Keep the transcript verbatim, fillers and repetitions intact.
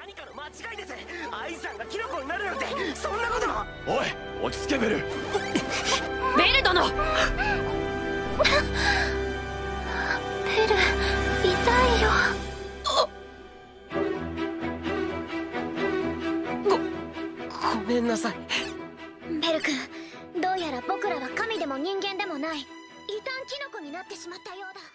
何かの間違いです。アイさんがキノコになるなんてそんなこと。 おい落ち着けベル。 ベル殿。 ベル痛いよ。 ごごめんなさい。 ベル君、どうやら僕らは神でも人間でもない異端キノコになってしまったようだ。